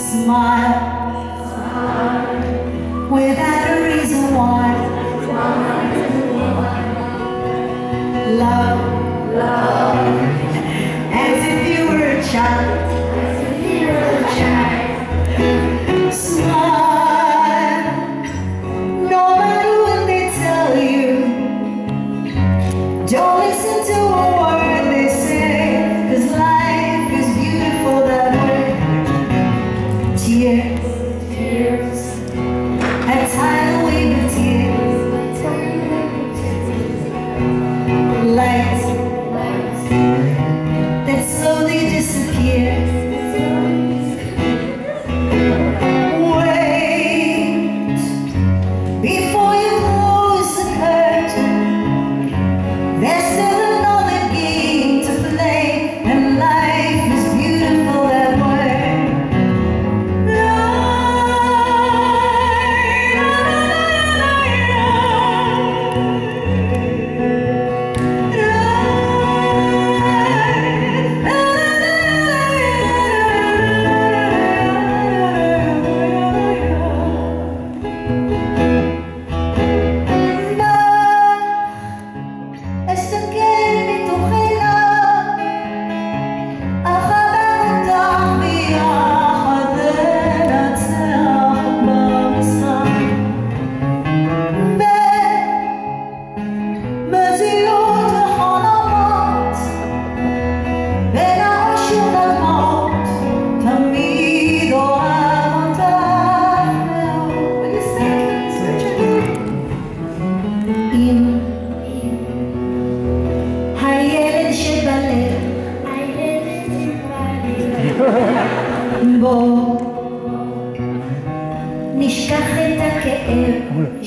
Smile without a reason why. Love as if you were a child. Smile no matter what they tell you. Don't listen to a word they say, 'cause life is beautiful that way. Tears, a tidal wave of tears. Light that slowly disappears. Wait before you close the curtain. There's still another game to play, and life is beautiful that way. בוא נשכח את הכאב,